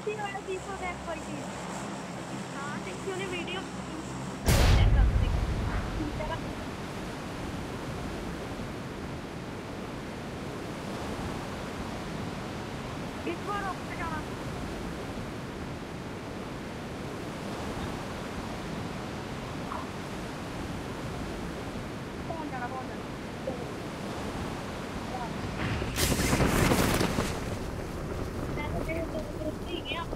सी वाला दीपक है क्वालिटी। हाँ देखी उन्हें वीडियो चेक कर देख। इस बार ऊपर जाना। पहुंच जाना पहुंच जाना। मैं तो तेरे दोस्त ही गया।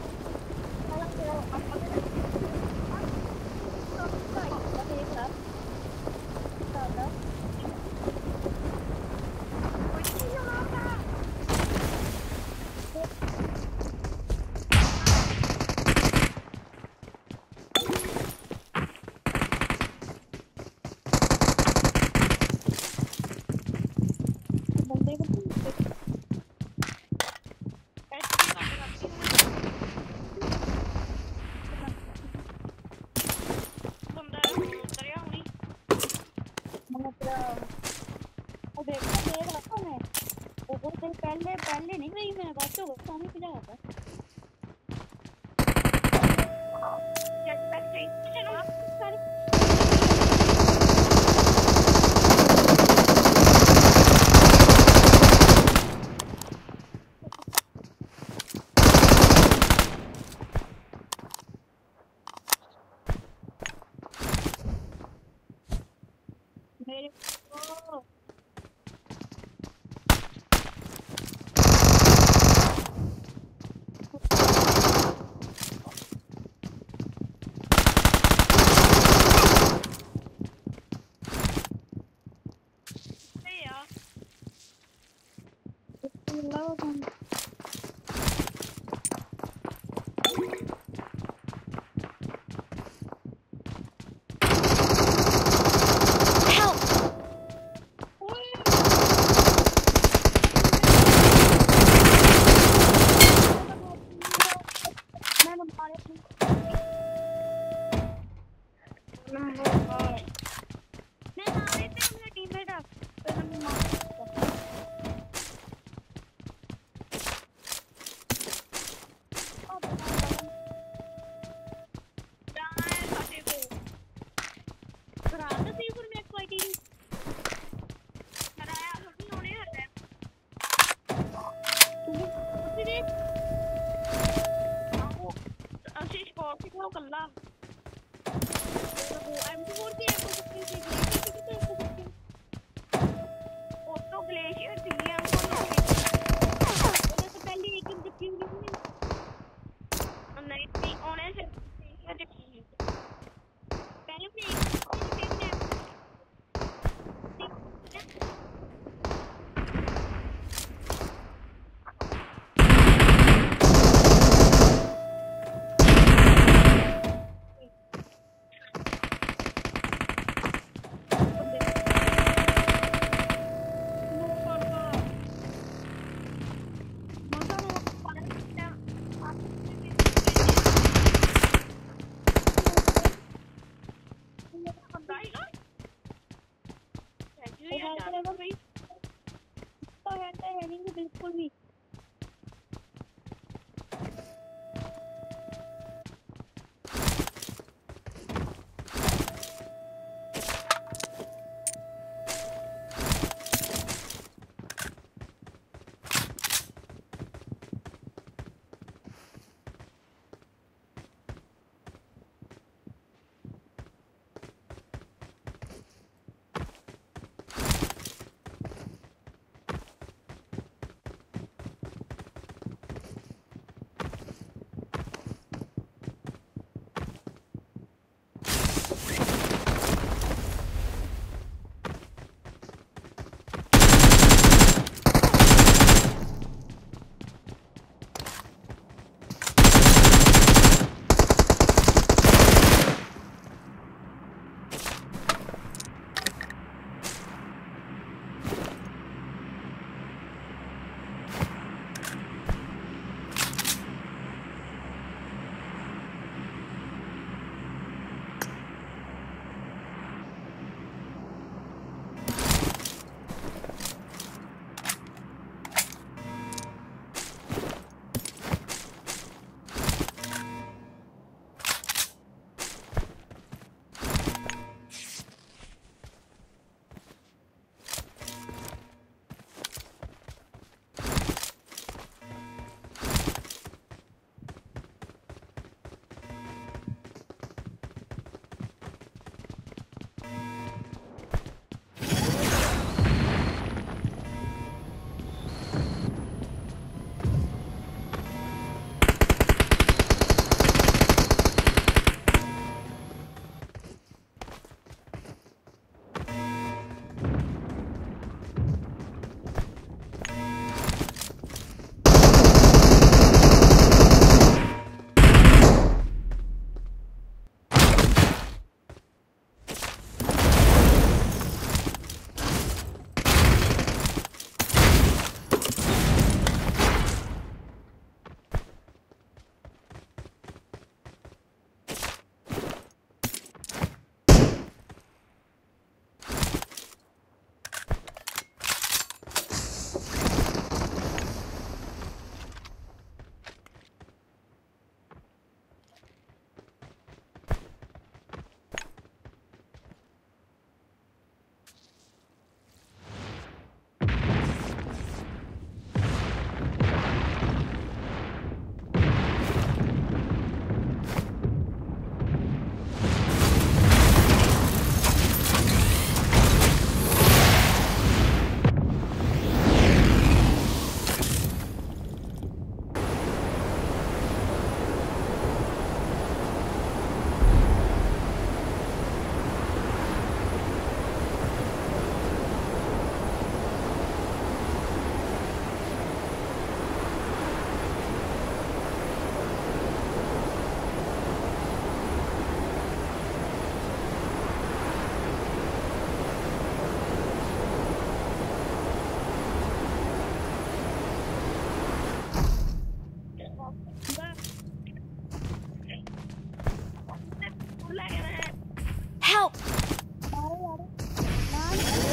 लेके मैं Help! मारो यार मार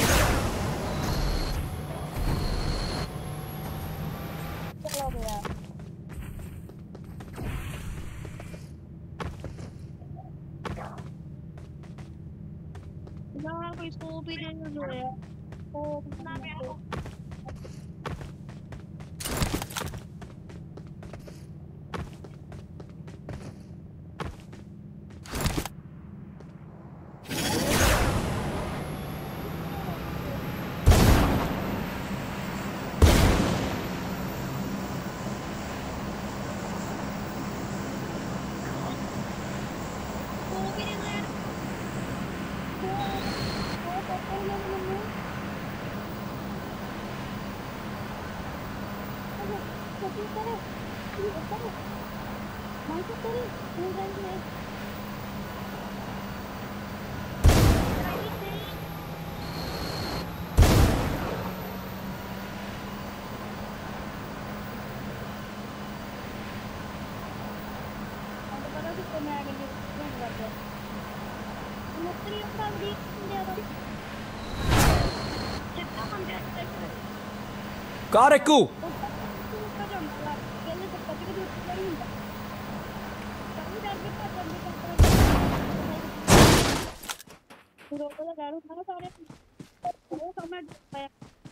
चलो गया ना कोई स्कोप ही नहीं हो रहा तो ना मेरा स्कोप ही नहीं यार वो पता ही नहीं मैंने कोशिश करो करो माइक करो फुल रेंज में अब पता किसको मैं आगे रेंज कर दो मुझे अपना दी दे दो जितना हम जाते हैं Kareku! उसका जंप लगा पहले तो कभी कभी उसका ही ਹੁੰਦਾ कभी जाके पता नहीं चलता रोको तो गाड़ू था सारे वो समझ पाया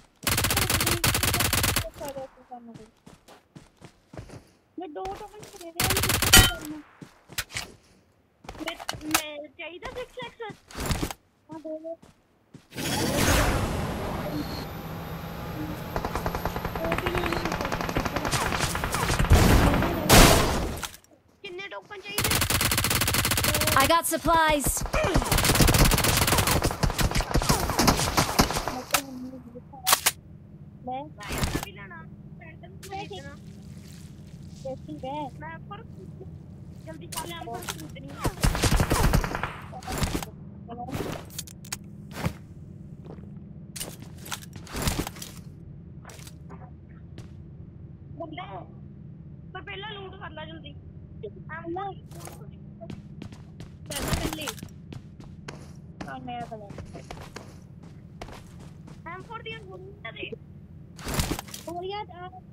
मैं दो टोकन दे रहा हूं मैं चाहिए 6x हां दे दो कितने टोकन चाहिए I got supplies! मैं भाई अभी लेना पैटर्न में देना कैसी है मैं पर जल्दी चले हम पर खरीदनी है बंदे पर पहला लूट कर ला जल्दी अल्लाह पहला कर ले हां मेरा कलर हम फोड़ दिया दे और यार